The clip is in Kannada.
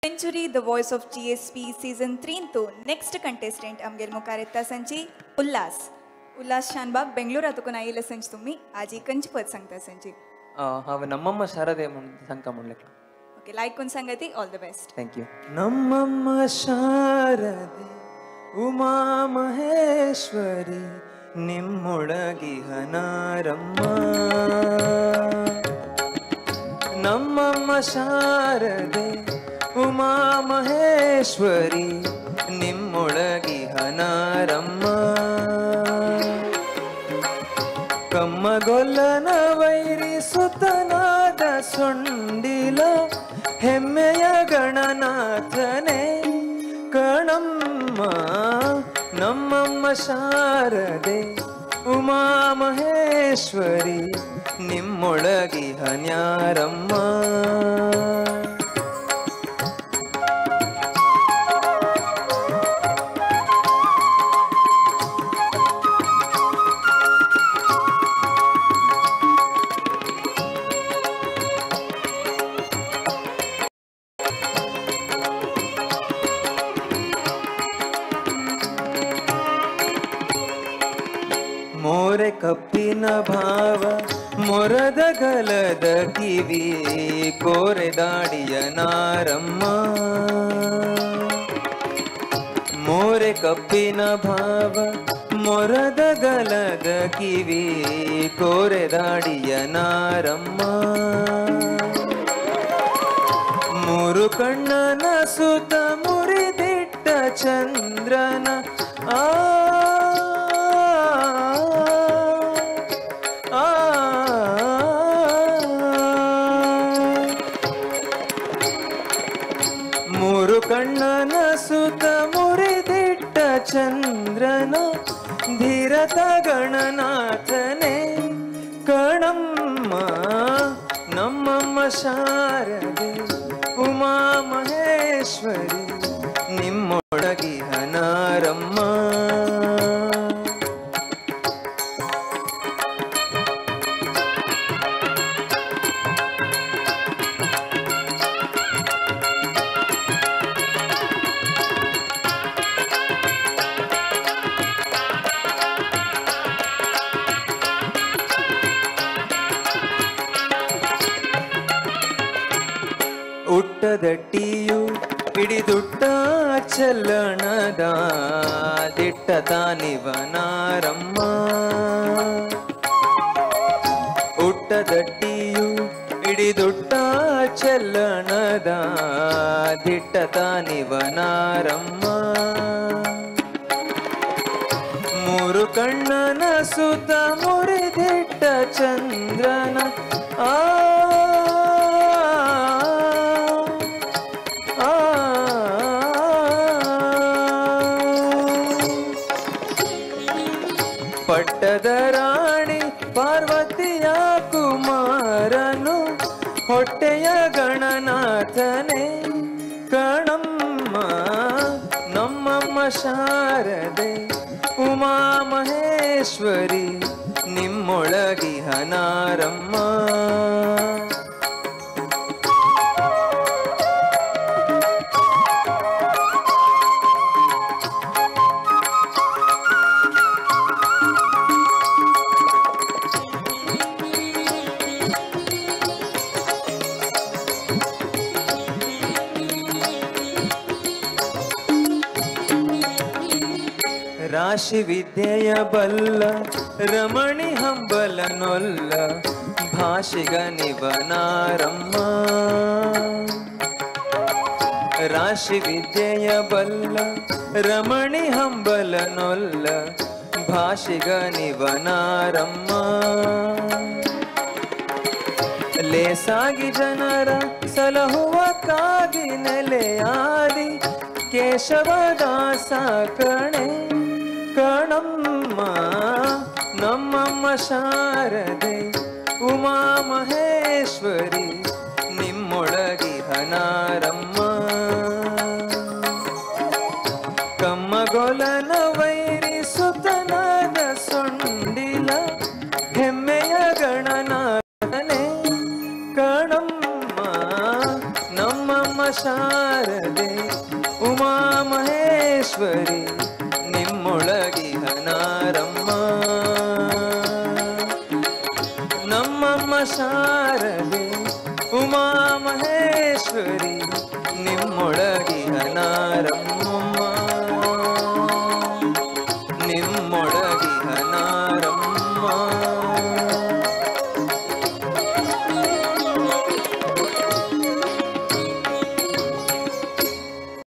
Century The Voice of GSP Season 3 तो नेक्स्ट कंटेस्टेंट आमगेर मुखार येता संची उल्लास शानबाग बेंगलोर तुका आयिल्ले संच तुमी आजी कंच पद सांगता संची हांव नम्मम्म शारदे म्हूण सांगता म्हणलें ओके लायक कोन सांगती ऑल द बेस्ट थँक्यू नम्मम्म शारदे उमा महेश्वरी निम्मुळगिहनारम्म नम्मम्म शारदे उमा महेश्वरी निम्मुळगिहनारम्म ಕಮ್ಮಗೊಲ್ಲನ ವೈರಿಸುತ್ತನಾದ ಸೊಂಡಿಲ ಹೆಮ್ಮೆಯ ಗಣನಾಥನೇ ಕಣಮ್ಮ ನಮ್ಮಮ್ಮ ಶಾರದೆ ಉಮಾ ಮಹೇಶ್ವರಿ ನಿಮ್ಮೊಳಗಿಹನ್ಯಾರಮ್ಮ मोरे कप्पिन भाव मोರದ ಗಲದ ಕಿವಿ ಕೋರೆ ದಾಡಿಯ ನಾರಮ್ಮ मोरे कप्पिन भाव मोರದ ಗಲದ ಕಿವಿ ಕೋರೆ ದಾಡಿಯ ನಾರಮ್ಮ ಮೂರು ಕಣ್ಣನ ಸುತ ಮುರಿದಿಟ್ಟ ಚಂದ್ರನ ಮೂರು ಕಣ್ಣನ ಸುತ ಮುರಿದಿಟ್ಟ ಚಂದ್ರನ ಧೀರತ ಗಣನಾಥನೇ ಕಣಮ್ಮ ನಮ್ಮಮ್ಮ ಶಾರದೆ ಉಮಾ ಮಹೇಶ್ವರಿ ನಿಮ್ಮೊಳಗಿಹನಾರಮ್ಮ ಉಟ್ಟದಟ್ಟಿಯು ಹಿಡಿದುಟ್ಟ ಚಲ್ಲಣದ ದಿಟ್ಟ ತಾನಿವನಾರಮ್ಮ ಉಟ್ಟದಟ್ಟಿಯು ಹಿಡಿದುಟ್ಟ ಚಲ್ಲಣದ ದಿಟ್ಟ ತಾನಿವನಾರಮ್ಮ ಮೂರು ಕಣ್ಣನ ಸುತ ಮುರಿದಿಟ್ಟ ಚಂದ್ರನ ಪಟ್ಟದ ರಾಣಿ ಪಾರ್ವತಿಯ ಕುಮಾರನು ಹೊಟ್ಟೆಯ ಗಣನಾಥನೇ ಕಣಮ್ಮ ನಮ್ಮಮ್ಮ ಶಾರದೆ ಉಮಾ ಮಹೇಶ್ವರಿ ನಿಮ್ಮೊಳಗಿಹನಾರಮ್ಮ ರಾಶಿ ವಿದ್ಯೆಯ ಬಲ್ಲ ರಮಣಿ ಹಂಬಲನೊಲ್ಲ ಭಾಷಿಗನಿವನಾರಮ್ಮ ರಾಶಿ ವಿದ್ಯೆಯ ಬಲ್ಲ ರಮಣಿ ಹಂಬಲನೊಲ್ಲ ಭಾಷಿಗನಿವನಾರಮ್ಮ ಲೇಸಾಗಿ ಜನರ ಸಲಹುವಕ್ಕಾಗಿ ನೆಲೆಯಾದಿ ಕೇಶವದಾಸ ಕಣೆ ಕಣಮ್ಮ ನಮ್ಮಮ್ಮ ಶಾರದೆ ಉಮಾ ಮಹೇಶ್ವರಿ ನಿಮ್ಮೊಳಗಿಹನಾರಮ್ಮ ಕಮ್ಮಗೊಲನ ವೈರಿಸುತ್ತನಾದ ಸೊಂಡಿಲ ಹೆಮ್ಮೆಯ ಗಣನಾಥನೇ ಕಣಮ್ಮ ನಮ್ಮಮ್ಮ ಶಾರದೆ ಶಾರದೆ ಉಮಾ ಮಹೇಶ್ವರಿ ನಿಮ್ಮೊಳಗಿಹನಾರಮ್ಮ ನಮ್ಮಮ್ಮ ಶಾರದೆ ಉಮಾ ಮಹೇಶ್ವರಿ ನಿಮ್ಮೊಳಗಿಹನಾರಮ್ಮ